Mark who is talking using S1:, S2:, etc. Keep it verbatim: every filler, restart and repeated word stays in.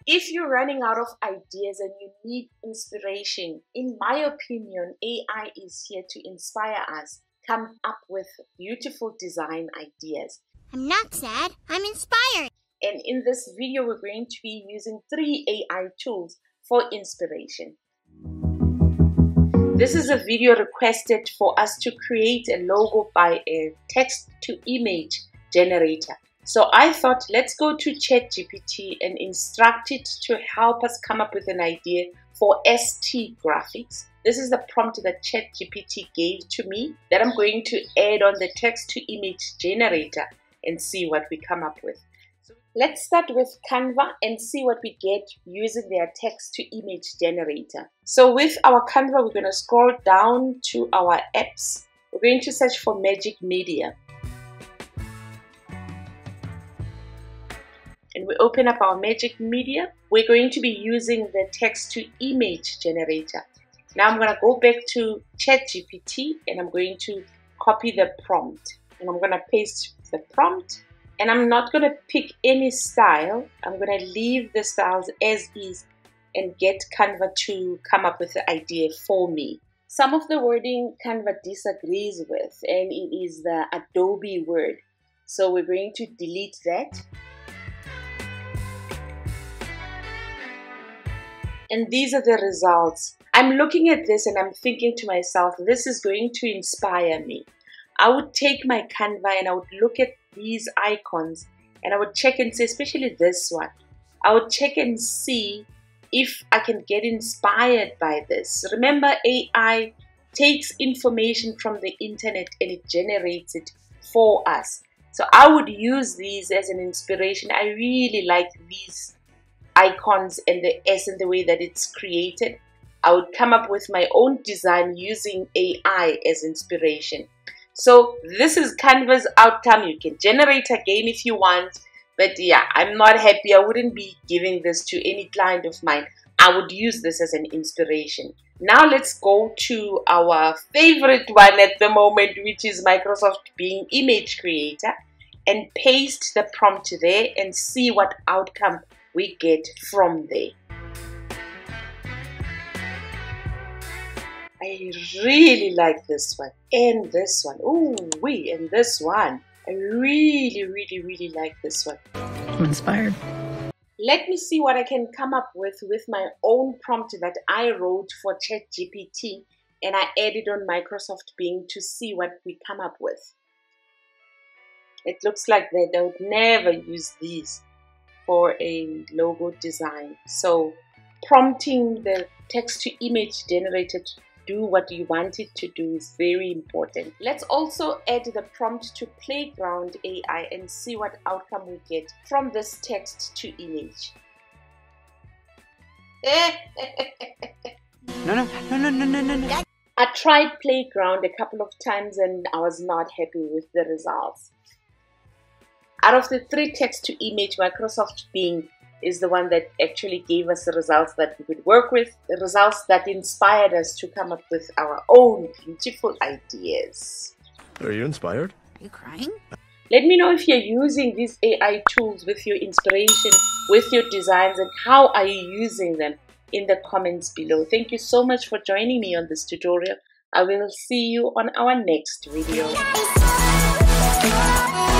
S1: If you're running out of ideas and you need inspiration, in my opinion, A I is here to inspire us, come up with beautiful design ideas.
S2: I'm not sad, I'm inspired.
S1: And in this video, we're going to be using three A I tools for inspiration. This is a video requested for us to create a logo by a text-to-image generator. So I thought, let's go to ChatGPT and instruct it to help us come up with an idea for S T graphics. This is the prompt that ChatGPT gave to me that I'm going to add on the text-to-image generator and see what we come up with. So let's start with Canva and see what we get using their text-to-image generator. So with our Canva, we're going to scroll down to our apps. We're going to search for Magic Media. And we open up our Magic Media. We're going to be using the text-to-image generator. Now I'm going to go back to ChatGPT and I'm going to copy the prompt. And I'm going to paste the prompt. And I'm not going to pick any style. I'm going to leave the styles as is and get Canva to come up with the idea for me. Some of the wording Canva disagrees with, and it is the Adobe word. So we're going to delete that. And these are the results. I'm looking at this and I'm thinking to myself, this is going to inspire me. I would take my Canva and I would look at these icons and I would check and see, especially this one. I would check and see if I can get inspired by this. Remember, A I takes information from the internet and it generates it for us. So I would use these as an inspiration. I really like these icons and the S and the way that it's created. I would come up with my own design using A I as inspiration. So this is Canva's outcome. You can generate again if you want, but yeah, I'm not happy. I wouldn't be giving this to any client of mine. I would use this as an inspiration. Now let's go to our favorite one at the moment, which is Microsoft Bing Image Creator, and paste the prompt there and see what outcome we get from there. I really like this one and this one. Oh, wait, and this one. I really, really, really like this one.
S3: I'm inspired.
S1: Let me see what I can come up with with my own prompt that I wrote for ChatGPT and I added on Microsoft Bing to see what we come up with. It looks like that I would never use these for a logo design. So prompting the text-to-image generator to do what you want it to do is very important. Let's also add the prompt to Playground A I and see what outcome we get from this text-to-image.
S3: No, no, no, no, no, no, no, no.
S1: I tried Playground a couple of times and I was not happy with the results. Out of the three text-to-image, Microsoft Bing is the one that actually gave us the results that we could work with, the results that inspired us to come up with our own beautiful ideas.
S4: Are you inspired?
S2: Are you crying?
S1: Let me know if you're using these A I tools with your inspiration, with your designs, and how are you using them in the comments below. Thank you so much for joining me on this tutorial. I will see you on our next video.